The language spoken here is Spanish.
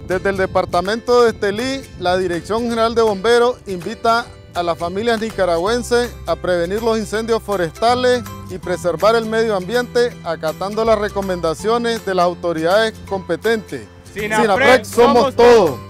Desde el departamento de Estelí, la Dirección General de Bomberos invita a las familias nicaragüenses a prevenir los incendios forestales y preservar el medio ambiente acatando las recomendaciones de las autoridades competentes. SINAPRED somos todos.